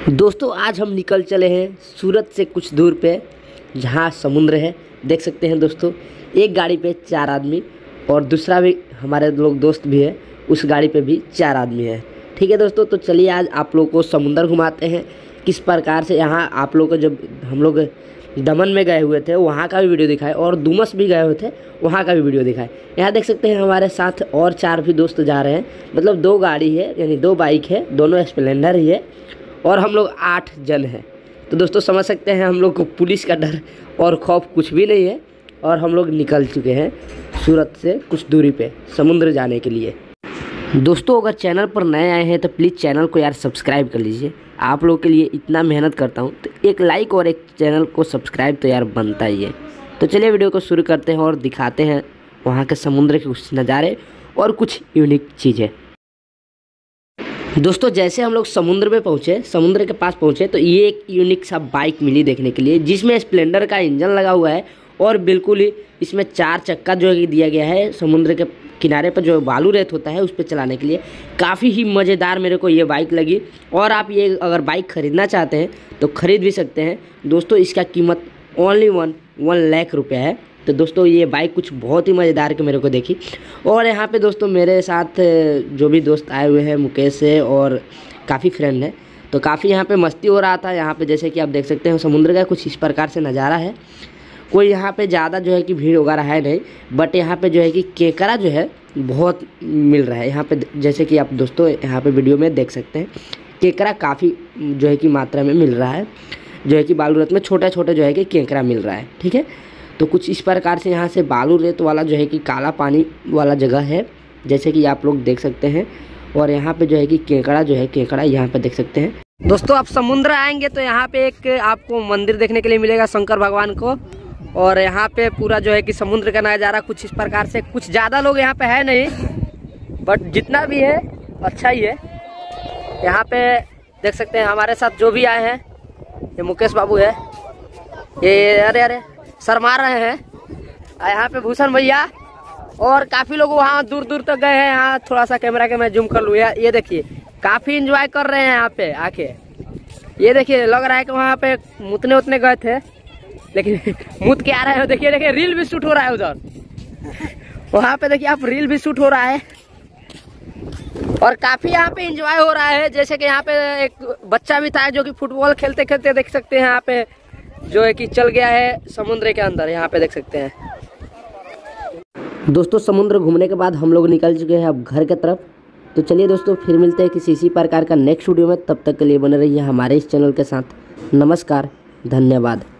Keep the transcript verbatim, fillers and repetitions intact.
दोस्तों आज हम निकल चले हैं सूरत से कुछ दूर पे, जहाँ समुद्र है। देख सकते हैं दोस्तों, एक गाड़ी पे चार आदमी और दूसरा भी हमारे लोग दोस्त भी है, उस गाड़ी पे भी चार आदमी है। ठीक है दोस्तों, तो चलिए आज आप लोगों को समुद्र घुमाते हैं किस प्रकार से। यहाँ आप लोगों को जब हम लोग दमन में गए हुए थे वहाँ का भी वीडियो दिखाए और डुमस भी गए हुए थे वहाँ का भी वीडियो दिखाए। यहाँ देख सकते हैं हमारे साथ और चार भी दोस्त जा रहे हैं, मतलब दो गाड़ी है, यानी दो बाइक है, दोनों स्प्लेंडर ही है और हम लोग आठ जन हैं। तो दोस्तों समझ सकते हैं हम लोग को पुलिस का डर और खौफ कुछ भी नहीं है और हम लोग निकल चुके हैं सूरत से कुछ दूरी पे समुद्र जाने के लिए। दोस्तों अगर चैनल पर नए आए हैं तो प्लीज़ चैनल को यार सब्सक्राइब कर लीजिए। आप लोगों के लिए इतना मेहनत करता हूँ तो एक लाइक और एक चैनल को सब्सक्राइब तो यार बनता ही है। तो चलिए वीडियो को शुरू करते हैं और दिखाते हैं वहाँ के समुद्र के कुछ नज़ारे और कुछ यूनिक चीज़ें। दोस्तों जैसे हम लोग समुद्र में पहुँचे, समुद्र के पास पहुँचे तो ये एक यूनिक सा बाइक मिली देखने के लिए, जिसमें स्प्लेंडर का इंजन लगा हुआ है और बिल्कुल ही इसमें चार चक्का जो है दिया गया है। समुद्र के किनारे पर जो बालू रेत होता है उस पर चलाने के लिए काफ़ी ही मज़ेदार मेरे को ये बाइक लगी। और आप ये अगर बाइक ख़रीदना चाहते हैं तो ख़रीद भी सकते हैं। दोस्तों इसका कीमत ओनली वन वन लाख रुपया है। तो दोस्तों ये बाइक कुछ बहुत ही मज़ेदार के मेरे को देखी। और यहाँ पे दोस्तों मेरे साथ जो भी दोस्त आए हुए हैं मुकेश है और काफ़ी फ्रेंड है, तो काफ़ी यहाँ पे मस्ती हो रहा था। यहाँ पे जैसे कि आप देख सकते हैं समुद्र का कुछ इस प्रकार से नज़ारा है। कोई यहाँ पे ज़्यादा जो है कि भीड़ वगैरह है नहीं, बट यहाँ पे जो है कि केकड़ा जो है बहुत मिल रहा है यहाँ पे। जैसे कि आप दोस्तों यहाँ पे वीडियो में देख सकते हैं केकड़ा काफ़ी जो है कि मात्रा में मिल रहा है, जो है कि बालू रेत में छोटा छोटा जो है कि केकड़ा मिल रहा है। ठीक है, तो कुछ इस प्रकार से यहाँ से बालू रेत वाला जो है कि काला पानी वाला जगह है, जैसे कि आप लोग देख सकते हैं। और यहाँ पे जो है कि केकड़ा जो है केकड़ा यहाँ पे देख सकते हैं। दोस्तों आप समुद्र आएंगे तो यहाँ पे एक आपको मंदिर देखने के लिए मिलेगा शंकर भगवान को। और यहाँ पे पूरा जो है कि समुद्र का नज़ारा कुछ इस प्रकार से। कुछ ज़्यादा लोग यहाँ पे है नहीं, बट जितना भी है अच्छा ही है। यहाँ पे देख सकते हैं हमारे साथ जो भी आए हैं, ये मुकेश बाबू है, ये अरे अरे शर्मा रहे हैं, यहाँ पे भूषण भैया और काफ़ी लोग वहाँ दूर दूर तक गए हैं। यहाँ थोड़ा सा कैमरा के मैं जूम कर लूँ, ये देखिए काफ़ी एंजॉय कर रहे हैं यहाँ पे आके। ये देखिए लग रहा है कि वहाँ पे मुतने उतने गए थे, लेकिन मुत के आ रहे हो। देखिए देखिए रील भी शूट हो रहा है उधर, वहाँ पे देखिए आप रील भी शूट हो रहा है और काफ़ी यहाँ पे एंजॉय हो रहा है। जैसे कि यहाँ पे एक बच्चा भी था जो कि फुटबॉल खेलते खेलते देख सकते हैं यहाँ पे जो है कि चल गया है समुद्र के अंदर, यहाँ पे देख सकते हैं। दोस्तों समुद्र घूमने के बाद हम लोग निकल चुके हैं अब घर की तरफ। तो चलिए दोस्तों फिर मिलते हैं किसी इसी प्रकार का नेक्स्ट वीडियो में। तब तक के लिए बने रहिए हमारे इस चैनल के साथ। नमस्कार, धन्यवाद।